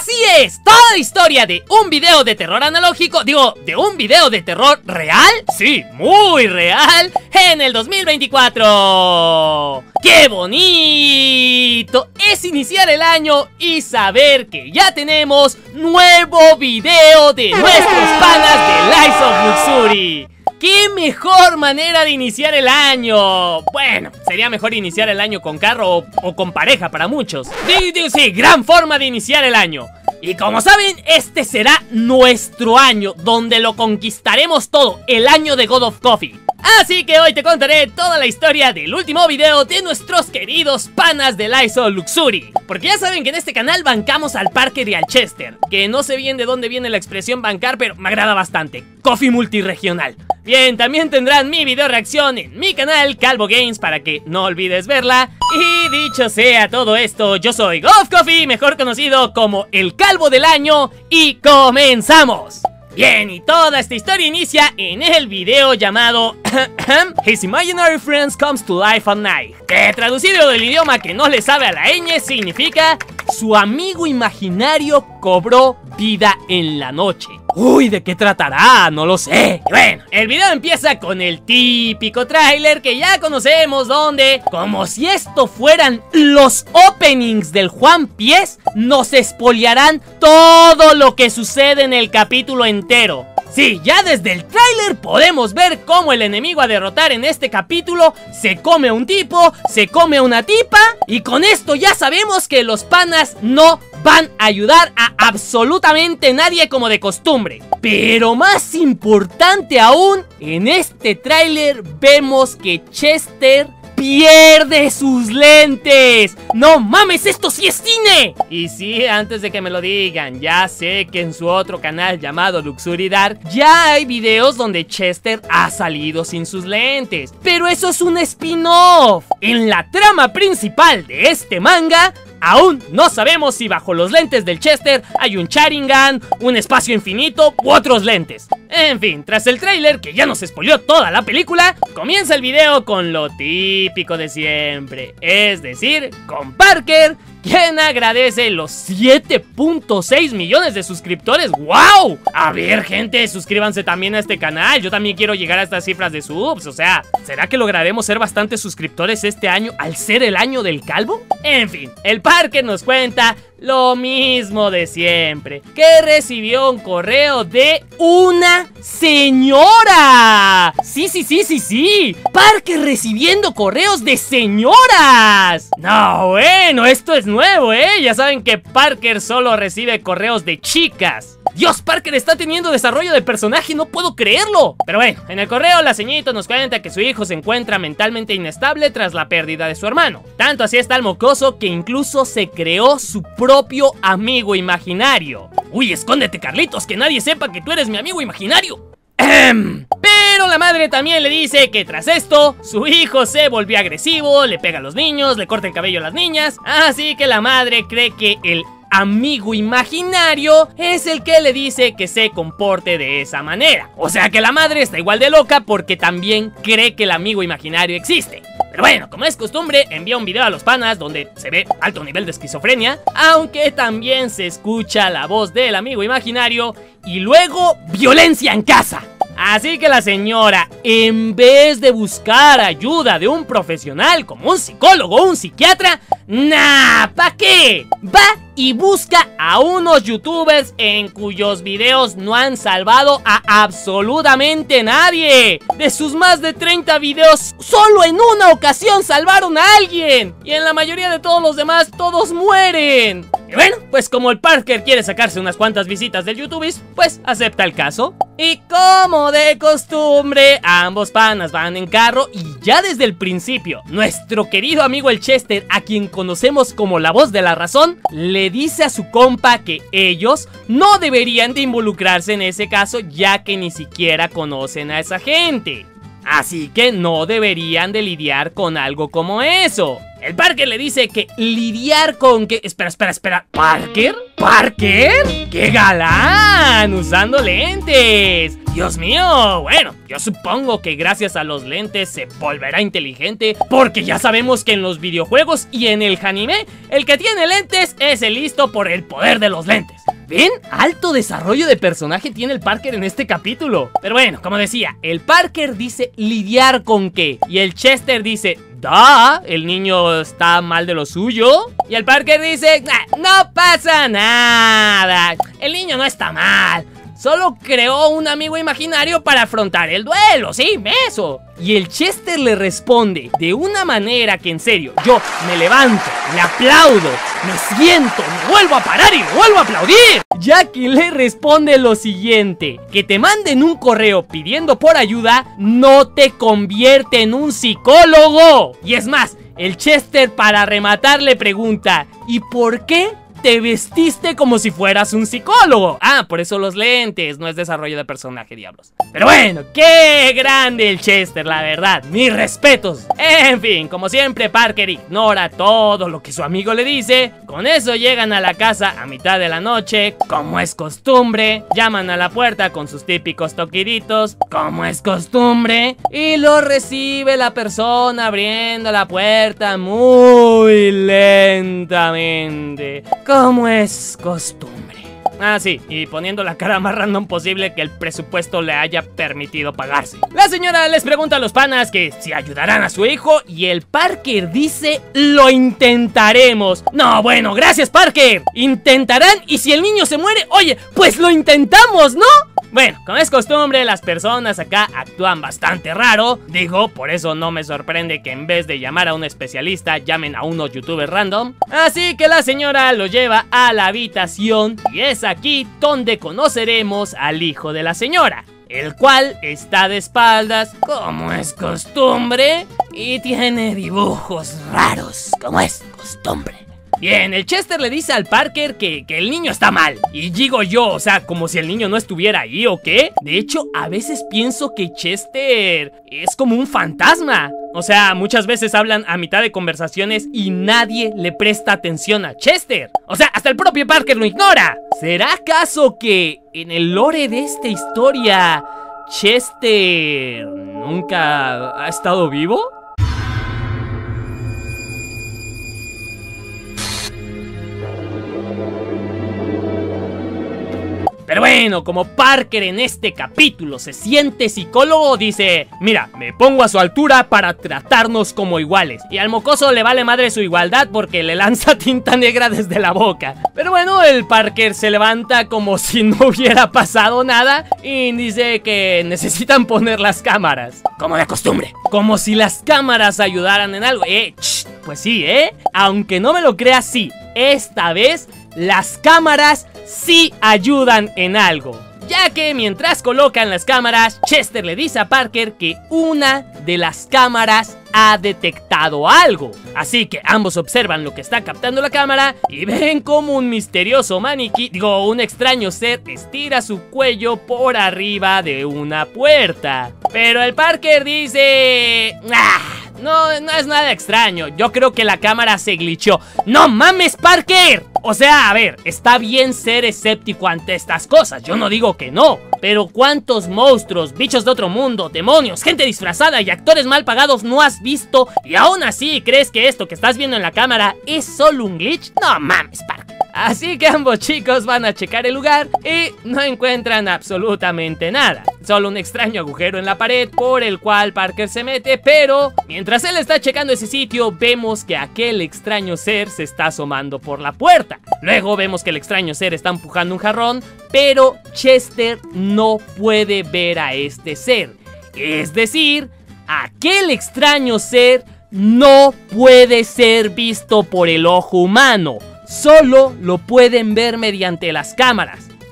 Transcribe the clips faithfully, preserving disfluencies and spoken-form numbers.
Así es, toda la historia de un video de terror analógico, digo, de un video de terror real, sí, muy real, en el dos mil veinticuatro. ¡Qué bonito! Es iniciar el año y saber que ya tenemos nuevo video de nuestros panas de Lies of Luxury. ¡Qué mejor manera de iniciar el año! Bueno, sería mejor iniciar el año con carro o, o con pareja para muchos. Sí, sí, sí, gran forma de iniciar el año. Y como saben, este será nuestro año, donde lo conquistaremos todo, el año de God of Coffee. Así que hoy te contaré toda la historia del último video de nuestros queridos panas de Lies of Luxury. Porque ya saben que en este canal bancamos al Parker y al Chester, que no sé bien de dónde viene la expresión bancar, pero me agrada bastante. Coffee multiregional. Bien, también tendrán mi video reacción en mi canal Calvo Games para que no olvides verla. Y dicho sea todo esto, yo soy God of Coffee, mejor conocido como el Calvo del Año, y comenzamos. Bien, y toda esta historia inicia en el video llamado His Imaginary Friends Comes to Life at Night, que traducido del idioma que no le sabe a la ñ significa su amigo imaginario cobró vida en la noche. Uy, ¿de qué tratará? No lo sé. Y bueno, el video empieza con el típico tráiler que ya conocemos, donde, como si esto fueran los openings del Juan Pies, nos espolearán todo lo que sucede en el capítulo entero. Sí, ya desde el tráiler podemos ver cómo el enemigo a derrotar en este capítulo se come a un tipo, se come a una tipa, y con esto ya sabemos que los panas no van a ayudar a absolutamente nadie como de costumbre. Pero más importante aún, en este tráiler vemos que Chester pierde sus lentes. ¡No mames, esto sí es cine! Y sí, antes de que me lo digan, ya sé que en su otro canal llamado Luxury Dark ya hay videos donde Chester ha salido sin sus lentes, pero eso es un spin-off. En la trama principal de este manga aún no sabemos si bajo los lentes del Chester hay un Sharingan, un espacio infinito u otros lentes. En fin, tras el tráiler que ya nos spoileó toda la película, comienza el video con lo típico de siempre, es decir, con Parker, quien agradece los siete punto seis millones de suscriptores. ¡Wow! A ver, gente, suscríbanse también a este canal. Yo también quiero llegar a estas cifras de subs. O sea, ¿será que lograremos ser bastantes suscriptores este año al ser el año del calvo? En fin, el Parker nos cuenta lo mismo de siempre, que recibió un correo de una señora. Sí, sí, sí, sí, sí. Parker recibiendo correos de señoras. No, bueno, esto es nuevo, ¿eh? Ya saben que Parker solo recibe correos de chicas. Dios, Parker está teniendo desarrollo de personaje, no puedo creerlo. Pero bueno, en el correo la señorita nos cuenta que su hijo se encuentra mentalmente inestable tras la pérdida de su hermano. Tanto así está el mocoso que incluso se creó su propio amigo imaginario. Uy, escóndete, Carlitos, que nadie sepa que tú eres mi amigo imaginario. Pero la madre también le dice que tras esto, su hijo se volvió agresivo, le pega a los niños, le corta el cabello a las niñas. Así que la madre cree que el amigo imaginario es el que le dice que se comporte de esa manera. O sea que la madre está igual de loca porque también cree que el amigo imaginario existe. Pero bueno, como es costumbre, envía un video a los panas donde se ve alto nivel de esquizofrenia, aunque también se escucha la voz del amigo imaginario y luego violencia en casa. Así que la señora, en vez de buscar ayuda de un profesional como un psicólogo o un psiquiatra, nah, ¿pa' qué? Va y busca a unos youtubers en cuyos videos no han salvado a absolutamente nadie. De sus más de treinta videos, solo en una ocasión salvaron a alguien, y en la mayoría de todos los demás, todos mueren. Y bueno, pues como el Parker quiere sacarse unas cuantas visitas del YouTubis, pues acepta el caso. Y como de costumbre, ambos panas van en carro y ya desde el principio, nuestro querido amigo el Chester, a quien conocemos como la voz de la razón, le dice a su compa que ellos no deberían de involucrarse en ese caso, ya que ni siquiera conocen a esa gente. Así que no deberían de lidiar con algo como eso. El Parker le dice que lidiar con que... Espera, espera, espera. ¿Parker? ¿Parker? ¡Qué galán! Usando lentes. Dios mío, bueno, yo supongo que gracias a los lentes se volverá inteligente, porque ya sabemos que en los videojuegos y en el anime, el que tiene lentes es el listo por el poder de los lentes. ¿Ven? Alto desarrollo de personaje tiene el Parker en este capítulo. Pero bueno, como decía, el Parker dice lidiar con qué, y el Chester dice... Da, el niño está mal de lo suyo. Y el Parker dice, nah, no pasa nada, el niño no está mal, solo creó un amigo imaginario para afrontar el duelo, sí, eso. Y el Chester le responde de una manera que en serio, yo me levanto, le aplaudo, me siento, me vuelvo a parar y me vuelvo a aplaudir. Jackie le responde lo siguiente: que te manden un correo pidiendo por ayuda no te convierte en un psicólogo. Y es más, el Chester para rematar le pregunta, ¿y por qué te vestiste como si fueras un psicólogo? Ah, por eso los lentes, no es desarrollo de personaje, diablos. Pero bueno, qué grande el Chester, la verdad, mis respetos. En fin, como siempre, Parker ignora todo lo que su amigo le dice. Con eso llegan a la casa a mitad de la noche, como es costumbre. Llaman a la puerta con sus típicos toquiditos, como es costumbre, y lo recibe la persona abriendo la puerta muy lentamente, como es costumbre. Ah, sí, y poniendo la cara más random posible que el presupuesto le haya permitido pagarse. La señora les pregunta a los panas que si ayudarán a su hijo, y el Parker dice, lo intentaremos. No, bueno, gracias Parker. Intentarán, y si el niño se muere, oye, pues lo intentamos, ¿no? Bueno, como es costumbre, las personas acá actúan bastante raro. Digo, por eso no me sorprende que en vez de llamar a un especialista, llamen a unos youtubers random. Así que la señora lo lleva a la habitación, y es aquí donde conoceremos al hijo de la señora, el cual está de espaldas, como es costumbre, y tiene dibujos raros, como es costumbre. Bien, el Chester le dice al Parker que, que el niño está mal. Y digo yo, o sea, como si el niño no estuviera ahí, ¿o qué? De hecho, a veces pienso que Chester es como un fantasma. O sea, muchas veces hablan a mitad de conversaciones y nadie le presta atención a Chester. O sea, hasta el propio Parker lo ignora. ¿Será acaso que en el lore de esta historia Chester nunca ha estado vivo? Pero bueno, como Parker en este capítulo se siente psicólogo, dice, mira, me pongo a su altura para tratarnos como iguales. Y al mocoso le vale madre su igualdad porque le lanza tinta negra desde la boca. Pero bueno, el Parker se levanta como si no hubiera pasado nada y dice que necesitan poner las cámaras, como de costumbre, como si las cámaras ayudaran en algo. Eh, ch, pues sí, eh, aunque no me lo creas, sí, esta vez las cámaras sí ayudan en algo, ya que mientras colocan las cámaras, Chester le dice a Parker que una de las cámaras ha detectado algo. Así que ambos observan lo que está captando la cámara y ven como un misterioso maniquí, digo, un extraño ser estira su cuello por arriba de una puerta. Pero el Parker dice, ¡ah! No, no es nada extraño, yo creo que la cámara se glitchó. ¡No mames, Parker! O sea, a ver, está bien ser escéptico ante estas cosas, yo no digo que no. Pero ¿cuántos monstruos, bichos de otro mundo, demonios, gente disfrazada y actores mal pagados no has visto? Y aún así, ¿crees que esto que estás viendo en la cámara es solo un glitch? No mames, Parker. Así que ambos chicos van a checar el lugar y no encuentran absolutamente nada. Solo un extraño agujero en la pared por el cual Parker se mete, pero mientras él está checando ese sitio, vemos que aquel extraño ser se está asomando por la puerta. Luego vemos que el extraño ser está empujando un jarrón, pero Chester no puede ver a este ser. Es decir, aquel extraño ser no puede ser visto por el ojo humano. Solo lo pueden ver mediante las cámaras.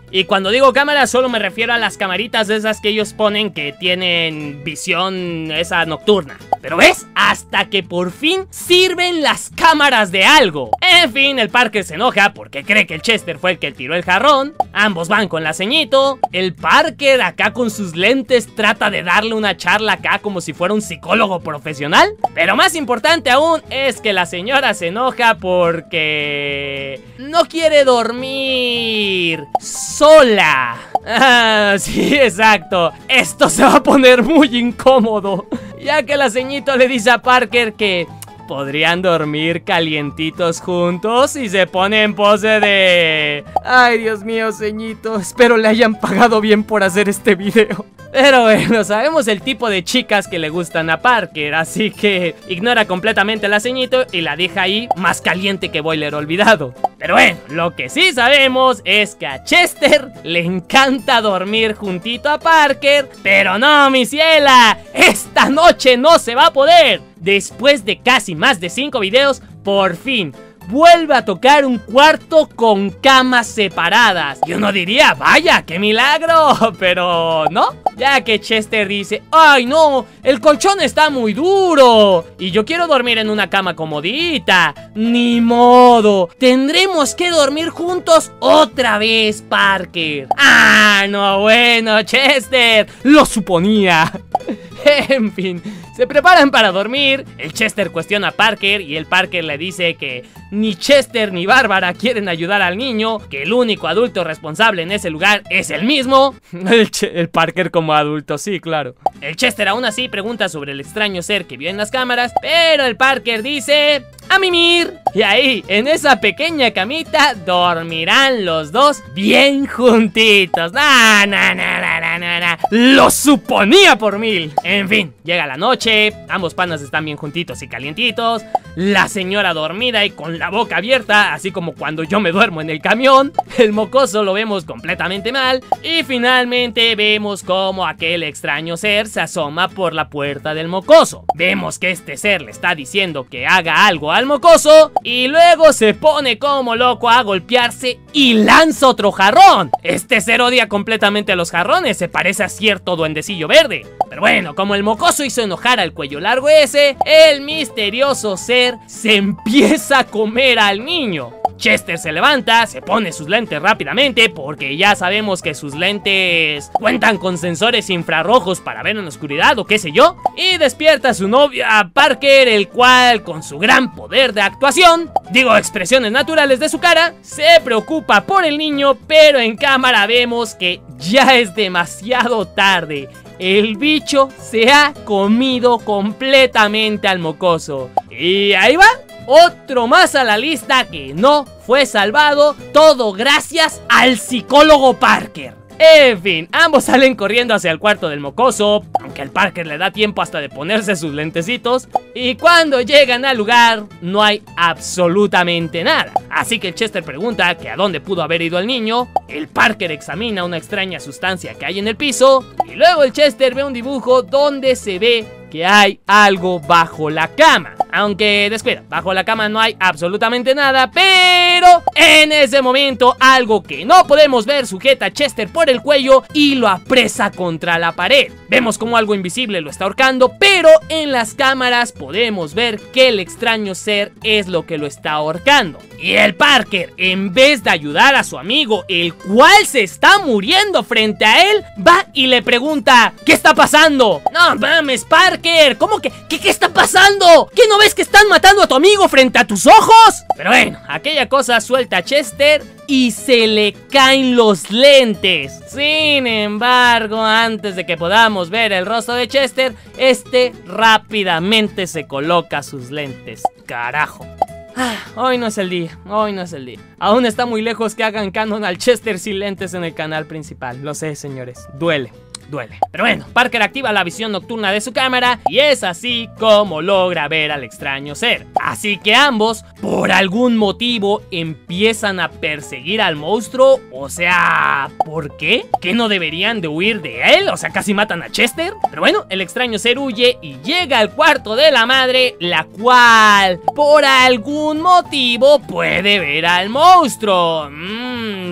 Y cuando digo cámaras solo me refiero a las camaritas de esas que ellos ponen que tienen visión esa nocturna. Pero ¿ves? Hasta que por fin sirven las cámaras de algo. En fin, el Parker se enoja porque cree que el Chester fue el que tiró el jarrón. Ambos van con la ceñito. El Parker acá con sus lentes trata de darle una charla acá como si fuera un psicólogo profesional. Pero más importante aún es que la señora se enoja porque no quiere dormir sola. Ah, sí, exacto. Esto se va a poner muy incómodo, ya que la ceñito le dice a Parker que podrían dormir calientitos juntos y se pone en pose de... Ay, Dios mío, ceñito, espero le hayan pagado bien por hacer este video. Pero bueno, sabemos el tipo de chicas que le gustan a Parker, así que ignora completamente la ceñito y la deja ahí más caliente que boiler olvidado. Pero bueno, lo que sí sabemos es que a Chester le encanta dormir juntito a Parker. Pero no, mi ciela, esta noche no se va a poder. Después de casi más de cinco videos, por fin vuelve a tocar un cuarto con camas separadas. Y uno diría, vaya, qué milagro, pero no, ya que Chester dice, ay no, el colchón está muy duro y yo quiero dormir en una cama comodita. Ni modo, tendremos que dormir juntos otra vez, Parker. Ah, no, bueno, Chester, lo suponía. En fin, se preparan para dormir. El Chester cuestiona a Parker y el Parker le dice que ni Chester ni Bárbara quieren ayudar al niño, que el único adulto responsable en ese lugar es el mismo. El, el Parker como adulto, sí, claro. El Chester aún así pregunta sobre el extraño ser que vio en las cámaras, pero el Parker dice... ¡a mimir! Y ahí, en esa pequeña camita, dormirán los dos bien juntitos. ¡Nah, nah, nah, nah, nah, nah, nah! ¡Lo suponía por mil! En fin, llega la noche, ambos panas están bien juntitos y calientitos. La señora dormida y con la boca abierta, así como cuando yo me duermo en el camión. El mocoso lo vemos completamente mal. Y finalmente vemos como aquel extraño ser se asoma por la puerta del mocoso. Vemos que este ser le está diciendo que haga algo al mocoso y luego se pone como loco a golpearse y lanza otro jarrón. Este ser odia completamente a los jarrones, se parece a cierto duendecillo verde. Pero bueno, como el mocoso hizo enojar al cuello largo ese, el misterioso ser se empieza a comer al niño. Chester se levanta, se pone sus lentes rápidamente porque ya sabemos que sus lentes cuentan con sensores infrarrojos para ver en la oscuridad o qué sé yo. Y despierta a su novia Parker, el cual con su gran poder de actuación, digo expresiones naturales de su cara, se preocupa por el niño, pero en cámara vemos que ya es demasiado tarde. El bicho se ha comido completamente al mocoso. Y ahí va. Otro más a la lista que no fue salvado, todo gracias al psicólogo Parker. En fin, ambos salen corriendo hacia el cuarto del mocoso, aunque al Parker le da tiempo hasta de ponerse sus lentecitos. Y cuando llegan al lugar, no hay absolutamente nada. Así que Chester pregunta que a dónde pudo haber ido el niño. El Parker examina una extraña sustancia que hay en el piso. Y luego el Chester ve un dibujo donde se ve que hay algo bajo la cama. Aunque descuida, bajo la cama no hay absolutamente nada, pero en ese momento algo que no podemos ver sujeta a Chester por el cuello y lo apresa contra la pared. Vemos como algo invisible lo está ahorcando, pero en las cámaras podemos ver que el extraño ser es lo que lo está ahorcando. Y el Parker, en vez de ayudar a su amigo, el cual se está muriendo frente a él, va y le pregunta, ¿qué está pasando? No mames, Parker, ¿cómo que? ¿Qué, qué está pasando? ¿Qué no ves que están matando a tu amigo frente a tus ojos? Pero bueno, aquella cosa suelta a Chester y se le caen los lentes. Sin embargo, antes de que podamos ver el rostro de Chester, este rápidamente se coloca sus lentes. Carajo. Ah, hoy no es el día, hoy no es el día. Aún está muy lejos que hagan canon al Chester sin lentes en el canal principal. Lo sé, señores, duele. Duele. Pero bueno, Parker activa la visión nocturna de su cámara y es así como logra ver al extraño ser. Así que ambos, por algún motivo, empiezan a perseguir al monstruo. O sea, ¿por qué? ¿Que no deberían de huir de él? O sea, casi matan a Chester. Pero bueno, el extraño ser huye y llega al cuarto de la madre, la cual, por algún motivo, puede ver al monstruo. Mmm...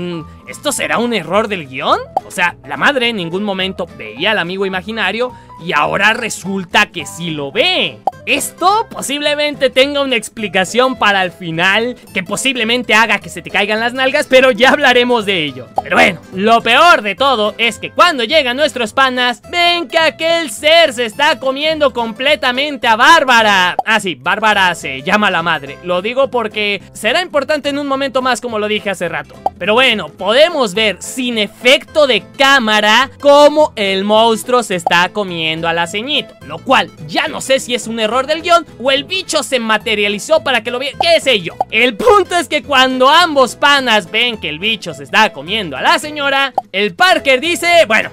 ¿Esto será un error del guión? O sea, la madre en ningún momento veía al amigo imaginario y ahora resulta que sí lo ve. Esto posiblemente tenga una explicación para el final, que posiblemente haga que se te caigan las nalgas, pero ya hablaremos de ello. Pero bueno, lo peor de todo es que cuando llegan nuestros panas, ven que aquel ser se está comiendo completamente a Bárbara. Ah sí, Bárbara se llama la madre. Lo digo porque será importante en un momento más, como lo dije hace rato. Pero bueno, podemos ver sin efecto de cámara cómo el monstruo se está comiendo a la ceñito, lo cual ya no sé si es un error del guión o el bicho se materializó para que lo viera, qué sé yo. El punto es que cuando ambos panas ven que el bicho se está comiendo a la señora, el Parker dice, bueno,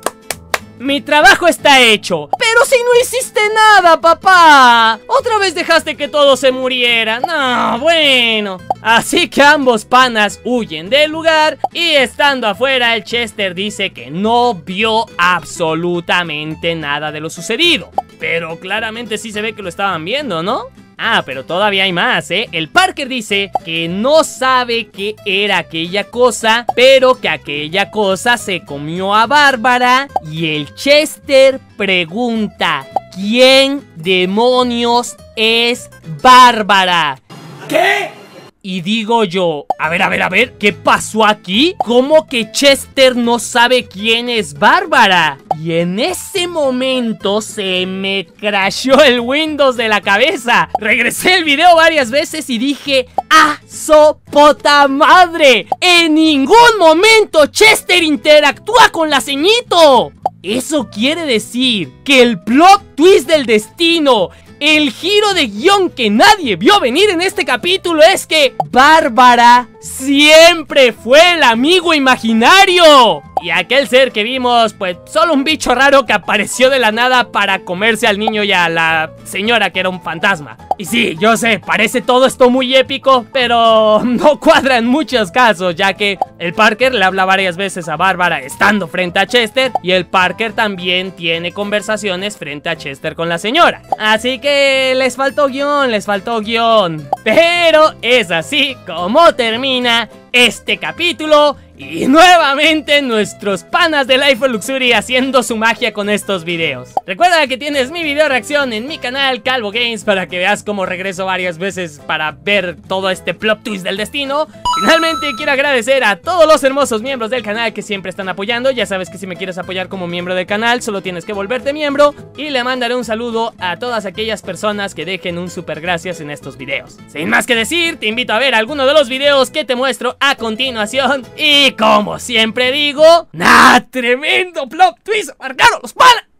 mi trabajo está hecho. Pero si no hiciste nada, papá. Otra vez dejaste que todo se muriera. No, bueno. Así que ambos panas huyen del lugar y estando afuera el Chester dice que no vio absolutamente nada de lo sucedido. Pero claramente sí se ve que lo estaban viendo, ¿no? Ah, pero todavía hay más, ¿eh? El Parker dice que no sabe qué era aquella cosa, pero que aquella cosa se comió a Bárbara. Y el Chester pregunta, ¿quién demonios es Bárbara? ¿Qué? Y digo yo, a ver, a ver, a ver, ¿qué pasó aquí? ¿Cómo que Chester no sabe quién es Bárbara? Y en ese momento se me crashó el Windows de la cabeza. Regresé el video varias veces y dije, ¡ah, sopota madre! En ningún momento Chester interactúa con la ceñito. Eso quiere decir que el plot twist del destino, el giro de guión que nadie vio venir en este capítulo, es que Bárbara siempre fue el amigo imaginario. Y aquel ser que vimos, pues solo un bicho raro que apareció de la nada para comerse al niño y a la señora que era un fantasma. Y sí, yo sé, parece todo esto muy épico, pero no cuadra en muchos casos, ya que el Parker le habla varias veces a Bárbara estando frente a Chester, y el Parker también tiene conversaciones frente a Chester con la señora. Así que les faltó guión, les faltó guión. Pero es así como termina este capítulo. Y nuevamente nuestros panas de Life of Luxury haciendo su magia con estos videos. Recuerda que tienes mi video reacción en mi canal Calvo Games para que veas cómo regreso varias veces para ver todo este plot twist del destino. Finalmente quiero agradecer a todos los hermosos miembros del canal que siempre están apoyando. Ya sabes que si me quieres apoyar como miembro del canal solo tienes que volverte miembro. Y le mandaré un saludo a todas aquellas personas que dejen un super gracias en estos videos. Sin más que decir, te invito a ver alguno de los videos que te muestro a continuación. Y como siempre digo, ¡nah! ¡Tremendo plot twist! ¡Marcaron los panas!